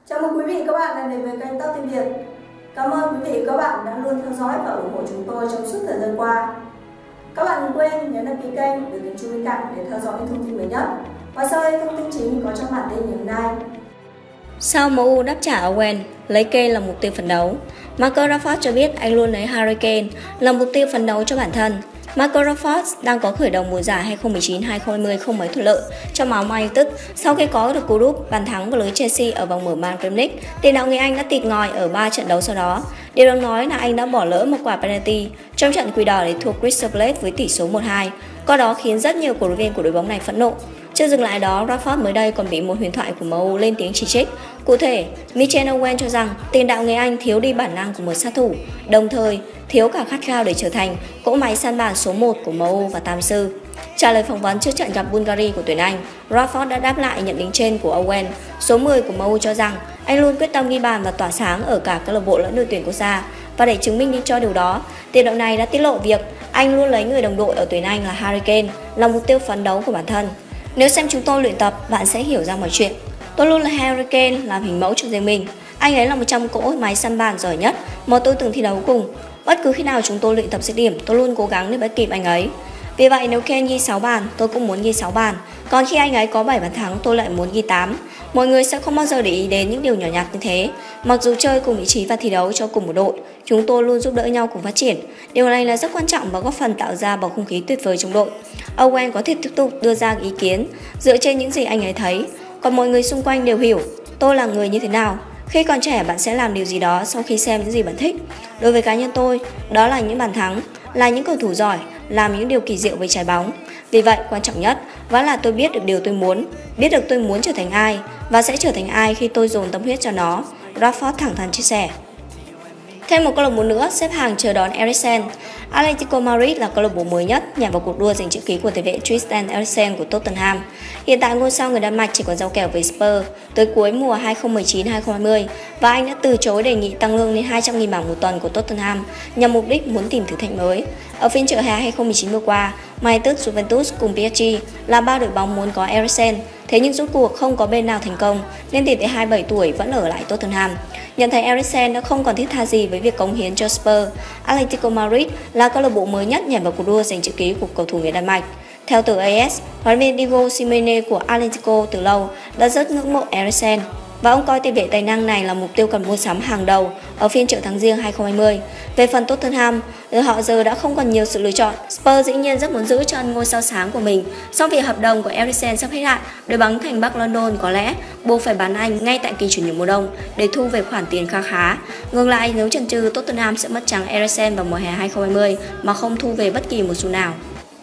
Chào mừng quý vị và các bạn đã đến với kênh Top Team Việt. Cảm ơn quý vị và các bạn đã luôn theo dõi và ủng hộ chúng tôi trong suốt thời gian qua. Các bạn đừng quên nhấn đăng ký kênh để tiếng chuông bên cạnh để theo dõi những thông tin mới nhất. Và sau đây thông tin chính có trong bản tin ngày hôm nay. Sau MU đáp trả Owen, lấy Kane là mục tiêu phấn đấu. Marcus Rashford cho biết anh luôn lấy Harry Kane là mục tiêu phấn đấu cho bản thân. Marcus Rashford đang có khởi đầu mùa giải 2019-2020 không mấy thuận lợi trong áo Man United sau khi có được cú đúp bàn thắng vào lưới Chelsea ở vòng mở màn Premier League. Tiền đạo người Anh đã tịt ngòi ở 3 trận đấu sau đó. Điều đáng nói là anh đã bỏ lỡ một quả penalty trong trận Quỷ Đỏ để thua Crystal Palace với tỷ số 1-2. Qua đó khiến rất nhiều cổ động viên của đội bóng này phẫn nộ. Chưa dừng lại đó, Rashford mới đây còn bị một huyền thoại của MU lên tiếng chỉ trích. Cụ thể, Michael Owen cho rằng tiền đạo người Anh thiếu đi bản năng của một sát thủ, đồng thời thiếu cả khát khao để trở thành cỗ máy săn bàn số 1 của MU và Tam Sư. Trả lời phỏng vấn trước trận gặp Bulgaria của tuyển Anh, Rashford đã đáp lại nhận định trên của Owen. Số 10 của MU cho rằng anh luôn quyết tâm ghi bàn và tỏa sáng ở cả câu lạc bộ lẫn đội tuyển quốc gia. Và để chứng minh cho điều đó, tiền đạo này đã tiết lộ việc anh luôn lấy người đồng đội ở tuyển Anh là Harry Kane là mục tiêu phấn đấu của bản thân. Nếu xem chúng tôi luyện tập, bạn sẽ hiểu ra mọi chuyện. Tôi luôn là Harry Kane làm hình mẫu cho riêng mình. Anh ấy là một trong cỗ máy săn bàn giỏi nhất mà tôi từng thi đấu cùng. Bất cứ khi nào chúng tôi luyện tập dứt điểm, tôi luôn cố gắng để bắt kịp anh ấy. Vì vậy nếu Kane ghi 6 bàn, tôi cũng muốn ghi 6 bàn. Còn khi anh ấy có 7 bàn thắng, tôi lại muốn ghi 8. Mọi người sẽ không bao giờ để ý đến những điều nhỏ nhặt như thế. Mặc dù chơi cùng vị trí và thi đấu cho cùng một đội, chúng tôi luôn giúp đỡ nhau cùng phát triển. Điều này là rất quan trọng và góp phần tạo ra bầu không khí tuyệt vời trong đội. Owen có thể tiếp tục đưa ra ý kiến dựa trên những gì anh ấy thấy. Còn mọi người xung quanh đều hiểu tôi là người như thế nào. Khi còn trẻ, bạn sẽ làm điều gì đó sau khi xem những gì bạn thích. Đối với cá nhân tôi, đó là những bàn thắng, là những cầu thủ giỏi, làm những điều kỳ diệu với trái bóng. Vì vậy, quan trọng nhất vẫn là tôi biết được điều tôi muốn, biết được tôi muốn trở thành ai và sẽ trở thành ai khi tôi dồn tâm huyết cho nó, Rashford thẳng thắn chia sẻ. Thêm một câu lạc bộ nữa xếp hàng chờ đón Eriksen. Atletico Madrid là câu lạc bộ mới nhất nhằm vào cuộc đua giành chữ ký của tiền vệ Tristan Eriksen của Tottenham. Hiện tại ngôi sao người Đan Mạch chỉ còn giao kèo với Spurs tới cuối mùa 2019-2020 và anh đã từ chối đề nghị tăng lương lên 200.000 bảng một tuần của Tottenham nhằm mục đích muốn tìm thử thách mới. Ở phiên chợ hè 2019 vừa qua, Man United, Juventus cùng PSG là ba đội bóng muốn có Eriksen. Thế nhưng rốt cuộc không có bên nào thành công nên tiền vệ 27 tuổi vẫn ở lại Tottenham. Nhận thấy Eriksen đã không còn thiết tha gì với việc cống hiến cho Spurs, Atletico Madrid là câu lạc bộ mới nhất nhảy vào cuộc đua giành chữ ký của cầu thủ người Đan Mạch. Theo tờ AS, huấn luyện viên Diego Simeone của Atletico từ lâu đã rất ngưỡng mộ Eriksen và ông coi tiền vệ tài năng này là mục tiêu cần mua sắm hàng đầu ở phiên chợ tháng Giêng 2020. Về phần Tottenham, họ giờ đã không còn nhiều sự lựa chọn. Spurs dĩ nhiên rất muốn giữ chân ngôi sao sáng của mình, song vì hợp đồng của Eriksen sắp hết hạn, đội bóng thành Bắc London có lẽ buộc phải bán anh ngay tại kỳ chuyển nhượng mùa đông để thu về khoản tiền kha khá. Ngược lại, nếu chần chừ, Tottenham sẽ mất trắng Eriksen vào mùa hè 2020 mà không thu về bất kỳ một xu nào.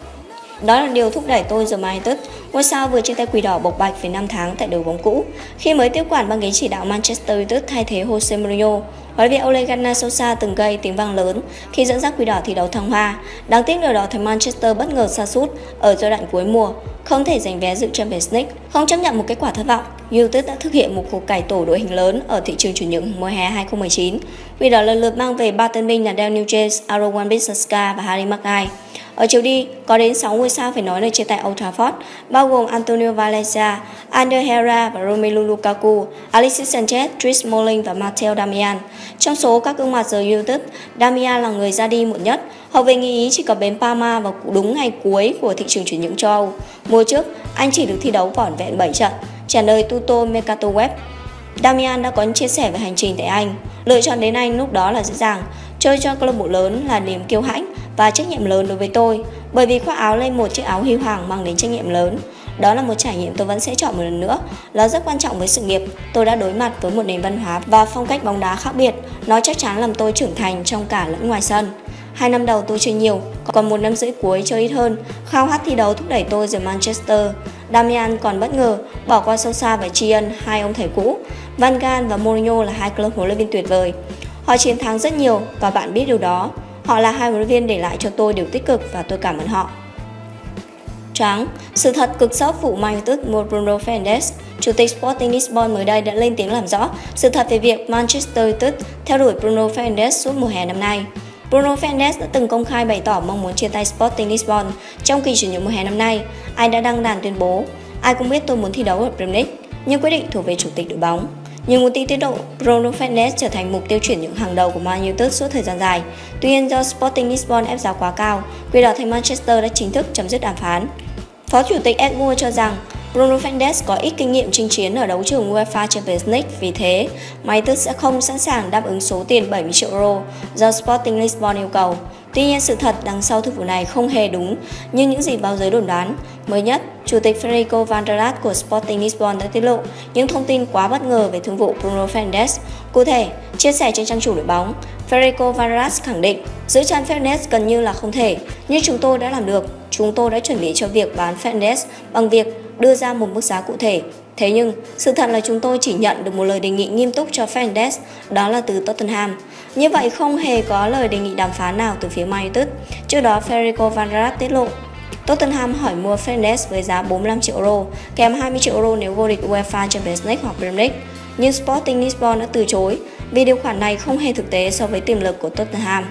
Đó là điều thúc đẩy tôi giờ Man United. Ngôi sao vừa chia tay Quỷ Đỏ bộc bạch về 5 tháng tại đội bóng cũ khi mới tiếp quản băng ghế chỉ đạo Manchester United thay thế Jose Mourinho. Huấn luyện viên Ole Gunnar Solskjaer từng gây tiếng vang lớn khi dẫn dắt Quỷ Đỏ thi đấu thăng hoa. Đáng tiếc điều đó thấy Manchester bất ngờ sa sút ở giai đoạn cuối mùa, không thể giành vé dự Champions League. Không chấp nhận một kết quả thất vọng, United đã thực hiện một cuộc cải tổ đội hình lớn ở thị trường chuyển nhượng mùa hè 2019. Quỷ Đỏ lần lượt mang về ba tân binh là Daniel James, Aaron Wan-Bissaka và Harry Maguire. Ở chiều đi, có đến 6 ngôi sao phải nói lời chia tay Old Trafford, bao gồm Antonio Valencia, Ander Herrera và Romelu Lukaku, Alexis Sanchez, Chris Smalling và Matteo Darmian. Trong số các gương mặt giờ United, Darmian là người ra đi muộn nhất. Hậu vệ người Ý chỉ có bến Parma vào đúng ngày cuối của thị trường chuyển nhượng châu Âu. Mùa trước, anh chỉ được thi đấu vỏn vẹn 7 trận. Trả lời Tutto Mercato Web, Darmian đã có chia sẻ về hành trình tại Anh. Lựa chọn đến Anh lúc đó là dễ dàng. Chơi cho câu lạc bộ lớn là niềm kiêu hãnh và trách nhiệm lớn đối với tôi, bởi vì khoác áo lên một chiếc áo huy hoàng mang đến trách nhiệm lớn. Đó là một trải nghiệm tôi vẫn sẽ chọn một lần nữa. Nó rất quan trọng với sự nghiệp. Tôi đã đối mặt với một nền văn hóa và phong cách bóng đá khác biệt. Nó chắc chắn làm tôi trưởng thành trong cả lẫn ngoài sân. 2 năm đầu tôi chơi nhiều, còn 1 năm rưỡi cuối chơi ít hơn. Khao khát thi đấu thúc đẩy tôi rời Manchester. Darmian còn bất ngờ bỏ qua Solskjaer và tri ân hai ông thầy cũ. Van Gaal và Mourinho là hai club huấn luyện viên tuyệt vời. Họ chiến thắng rất nhiều và bạn biết điều đó. Họ là hai huấn luyện viên để lại cho tôi điều tích cực và tôi cảm ơn họ. Trắng, sự thật cực sốc vụ Man United mua Bruno Fernandes. Chủ tịch Sporting Lisbon mới đây đã lên tiếng làm rõ sự thật về việc Manchester United theo đuổi Bruno Fernandes suốt mùa hè năm nay. Bruno Fernandes đã từng công khai bày tỏ mong muốn chia tay Sporting Lisbon trong kỳ chuyển nhượng mùa hè năm nay. Anh đã đăng đàn tuyên bố: "Ai cũng biết tôi muốn thi đấu ở Premier League, nhưng quyết định thuộc về chủ tịch đội bóng." Nhưng nguồn tin tiết lộ Bruno Fernandes trở thành mục tiêu chuyển nhượng hàng đầu của Man United suốt thời gian dài. Tuy nhiên do Sporting Lisbon ép giá quá cao, quỷ đỏ thành Manchester đã chính thức chấm dứt đàm phán. Phó chủ tịch Ed Wood cho rằng Bruno Fernandes có ít kinh nghiệm chinh chiến ở đấu trường UEFA Champions League, vì thế Man United sẽ không sẵn sàng đáp ứng số tiền 70 triệu euro do Sporting Lisbon yêu cầu. Tuy nhiên, sự thật đằng sau thương vụ này không hề đúng như những gì báo giới đồn đoán. Mới nhất, Chủ tịch Frederico Vanderat của Sporting Lisbon đã tiết lộ những thông tin quá bất ngờ về thương vụ Bruno Fernandes. Cụ thể, chia sẻ trên trang chủ đội bóng, Frederico Vanderat khẳng định giữ chân Fernandes gần như là không thể, nhưng chúng tôi đã làm được. Chúng tôi đã chuẩn bị cho việc bán Fernandes bằng việc đưa ra một mức giá cụ thể. Thế nhưng, sự thật là chúng tôi chỉ nhận được một lời đề nghị nghiêm túc cho Fernandes, đó là từ Tottenham. Như vậy, không hề có lời đề nghị đàm phán nào từ phía Man United. Trước đó, Federico Vanderat tiết lộ Tottenham hỏi mua Fernandes với giá 45 triệu euro, kèm 20 triệu euro nếu vô địch UEFA Champions League hoặc Premier League. Nhưng Sporting Lisbon đã từ chối vì điều khoản này không hề thực tế so với tiềm lực của Tottenham.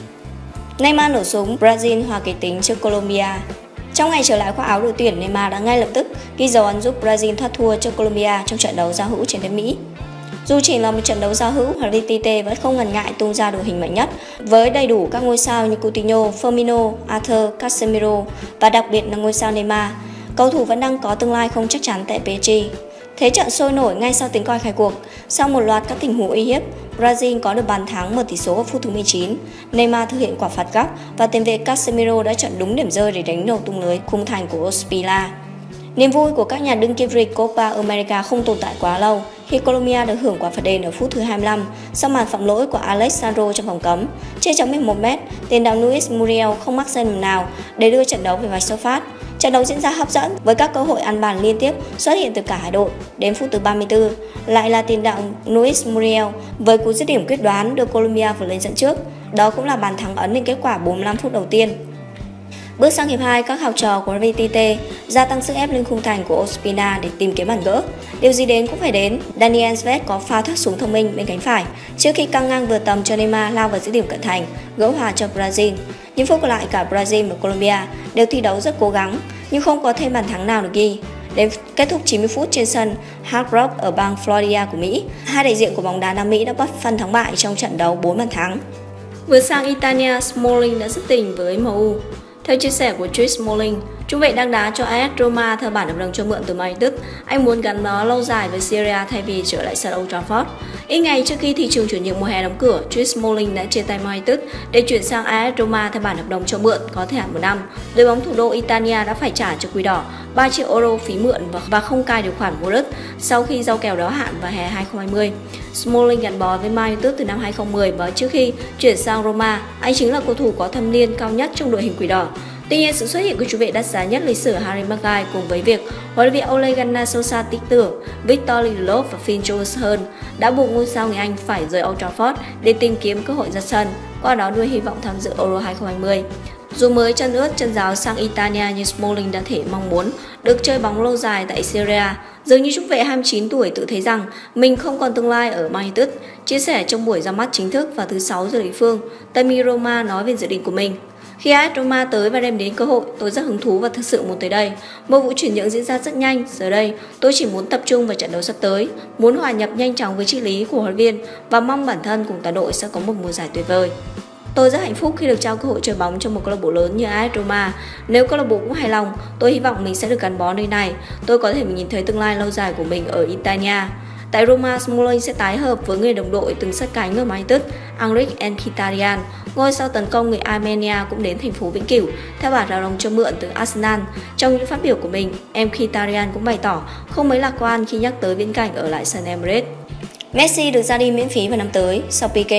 Neymar nổ súng, Brazil hòa kịch tính trước Colombia. Trong ngày trở lại khoác áo đội tuyển, Neymar đã ngay lập tức ghi dấu ấn giúp Brazil thoát thua trước Colombia trong trận đấu giao hữu trên đất Mỹ. Dù chỉ là một trận đấu giao hữu, huấn luyện viên vẫn không ngần ngại tung ra đội hình mạnh nhất với đầy đủ các ngôi sao như Coutinho, Firmino, Arthur, Casemiro và đặc biệt là ngôi sao Neymar. Cầu thủ vẫn đang có tương lai không chắc chắn tại PSG. Thế trận sôi nổi ngay sau tiếng còi khai cuộc. Sau một loạt các tình huống uy hiếp, Brazil có được bàn thắng mở tỷ số ở phút thứ 19. Neymar thực hiện quả phạt góc và tiền vệ Casemiro đã chọn đúng điểm rơi để đánh đầu tung lưới khung thành của Ospina. Niềm vui của các nhà đương kim vô địch Copa America không tồn tại quá lâu khi Colombia được hưởng quả phạt đền ở phút thứ 25 sau màn phạm lỗi của Alexandro trong vòng cấm. Trên chấm 11m, tiền đạo Luis Muriel không mắc sai lầm nào để đưa trận đấu về vạch xuất phát. Trận đấu diễn ra hấp dẫn với các cơ hội ăn bàn liên tiếp xuất hiện từ cả hai đội. Đến phút thứ 34, lại là tiền đạo Luis Muriel với cú dứt điểm quyết đoán đưa Colombia vượt lên dẫn trước. Đó cũng là bàn thắng ấn định kết quả 45 phút đầu tiên. Bước sang hiệp 2, các học trò của VTT gia tăng sức ép lên khung thành của Ospina để tìm kiếm bàn gỡ. Điều gì đến cũng phải đến, Daniel Alves có pha thoát súng thông minh bên cánh phải trước khi căng ngang vừa tầm cho Neymar lao vào dứt điểm cận thành, gỡ hòa cho Brazil. Những phút còn lại cả Brazil và Colombia đều thi đấu rất cố gắng nhưng không có thêm bàn thắng nào được ghi. Đến kết thúc 90 phút trên sân Hard Rock ở bang Florida của Mỹ, hai đại diện của bóng đá Nam Mỹ đã bất phân thắng bại trong trận đấu 4 bàn thắng. Vượt sang Italia, Smalling đã dứt tình với MU. Theo chia sẻ của Chris Smalling, trung vệ đang đá cho AS Roma theo bản hợp đồng cho mượn từ Man United. Anh muốn gắn bó lâu dài với Syria thay vì trở lại sân Old Trafford. Ít ngày trước khi thị trường chuyển nhượng mùa hè đóng cửa, Chris Smalling đã chia tay Man United để chuyển sang AS Roma theo bản hợp đồng cho mượn có thời hạn 1 năm. Đội bóng thủ đô Italia đã phải trả cho Quỷ Đỏ 3 triệu euro phí mượn và không cai điều khoản mua đất sau khi giao kèo đó hạn vào hè 2020. Smalling gắn bó với Man United từ năm 2010 và trước khi chuyển sang Roma, anh chính là cầu thủ có thâm niên cao nhất trong đội hình Quỷ Đỏ. Tuy nhiên, sự xuất hiện của trung vệ đắt giá nhất lịch sử Harry Maguire cùng với việc huấn luyện viên Ole Gunnar Solskjaer tin tưởng Victor Lindelof và Phil Jones hơn đã buộc ngôi sao người Anh phải rời Old Trafford để tìm kiếm cơ hội ra sân, qua đó nuôi hy vọng tham dự Euro 2020. Dù mới chân ướt chân ráo sang Italia nhưng Smalling đã thể mong muốn được chơi bóng lâu dài tại Syria. Dường như trung vệ 29 tuổi tự thấy rằng mình không còn tương lai ở Man United. Chia sẻ trong buổi ra mắt chính thức vào thứ 6 giờ địa phương, Temi Roma nói về dự định của mình. Khi AS Roma tới và đem đến cơ hội, tôi rất hứng thú và thực sự muốn tới đây. Một vụ chuyển nhượng diễn ra rất nhanh, giờ đây tôi chỉ muốn tập trung vào trận đấu sắp tới, muốn hòa nhập nhanh chóng với triết lý của huấn luyện viên và mong bản thân cùng toàn đội sẽ có một mùa giải tuyệt vời. Tôi rất hạnh phúc khi được trao cơ hội chơi bóng trong một câu lạc bộ lớn như AS Roma. Nếu câu lạc bộ cũng hài lòng, tôi hy vọng mình sẽ được gắn bó nơi này. Tôi có thể nhìn thấy tương lai lâu dài của mình ở Italia. Tại Roma, Smalling sẽ tái hợp với người đồng đội từng sát cánh ở Man United, Henrik Mkhitaryan. Ngôi sao tấn công người Armenia cũng đến thành phố Vĩnh Cửu theo bản hợp đồng cho mượn từ Arsenal. Trong những phát biểu của mình, Mkhitaryan cũng bày tỏ không mấy lạc quan khi nhắc tới viễn cảnh ở lại sân Emirates. Messi được ra đi miễn phí vào năm tới sau Pique.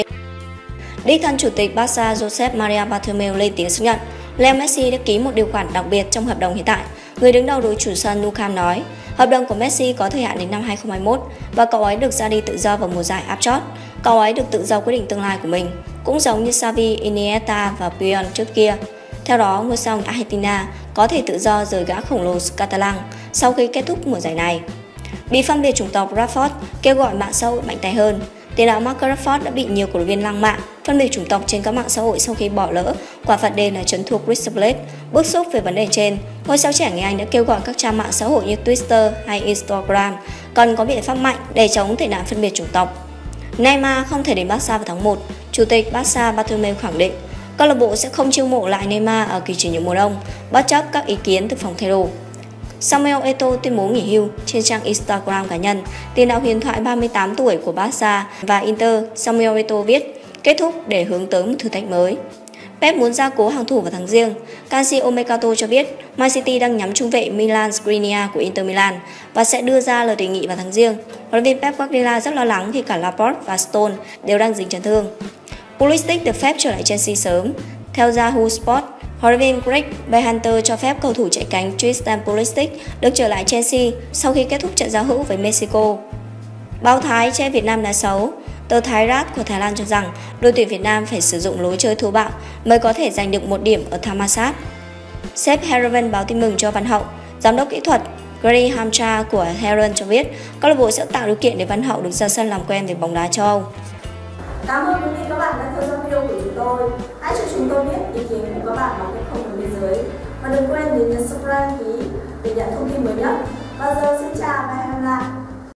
Đích thân chủ tịch Barca Josep Maria Bartomeu lên tiếng xác nhận Lionel Messi đã ký một điều khoản đặc biệt trong hợp đồng hiện tại. Người đứng đầu đội chủ sân Nou Camp nói, hợp đồng của Messi có thời hạn đến năm 2021 và cậu ấy được ra đi tự do vào mùa giải áp chót. Cậu ấy được tự do quyết định tương lai của mình, cũng giống như Xavi, Iniesta và Puyol trước kia. Theo đó, ngôi sao Argentina có thể tự do rời gã khổng lồ Catalan sau khi kết thúc mùa giải này. Bị phân biệt chủng tộc, Rashford kêu gọi mạng xã hội mạnh tay hơn. Tiền đạo Marcus Rashford đã bị nhiều cổ động viên lăng mạ phân biệt chủng tộc trên các mạng xã hội sau khi bỏ lỡ quả phạt đền ở trấn thuộc Crystal Palace. Bức xúc về vấn đề trên, ngôi sao trẻ người Anh đã kêu gọi các trang mạng xã hội như Twitter hay Instagram cần có biện pháp mạnh để chống tệ nạn phân biệt chủng tộc. Neymar không thể đến Barca vào tháng 1. Chủ tịch Barca Bartomeu khẳng định câu lạc bộ sẽ không chiêu mộ lại Neymar ở kỳ chuyển nhượng mùa đông, bất chấp các ý kiến từ phòng thay đồ. Samuel Eto'o tuyên bố nghỉ hưu trên trang Instagram cá nhân. Tiền đạo huyền thoại 38 tuổi của Barca và Inter, Samuel Eto'o viết kết thúc để hướng tới một thử thách mới. Pep muốn gia cố hàng thủ vào tháng Giêng. Calcio Mercato cho biết Man City đang nhắm trung vệ Milan Skriniar của Inter Milan và sẽ đưa ra lời đề nghị vào tháng Giêng. Huấn luyện viên Pep Guardiola rất lo lắng khi cả Laporte và Stone đều đang dính chấn thương. Pulisic được phép trở lại Chelsea sớm. Theo Yahoo Sport, huấn luyện viên Greg Berhalter cho phép cầu thủ chạy cánh Tristan Pulisic được trở lại Chelsea sau khi kết thúc trận giao hữu với Mexico. Báo Thái chê Việt Nam đá xấu. Tờ Thái Rat của Thái Lan cho rằng đội tuyển Việt Nam phải sử dụng lối chơi thô bạo mới có thể giành được 1 điểm ở Thammasat. Sếp Heron báo tin mừng cho Văn Hậu. Giám đốc kỹ thuật Gary Hamcha của Heron cho biết câu lạc bộ sẽ tạo điều kiện để Văn Hậu được ra sân làm quen với bóng đá châu Âu. Cảm ơn quý vị các bạn đã theo dõi video của chúng tôi. Hãy cho chúng tôi biết ý kiến của các bạn bằng cách comment bên dưới. Và đừng quên nhấn subscribe ký để nhận thông tin mới nhất. Và giờ xin chào và hẹn gặp lại.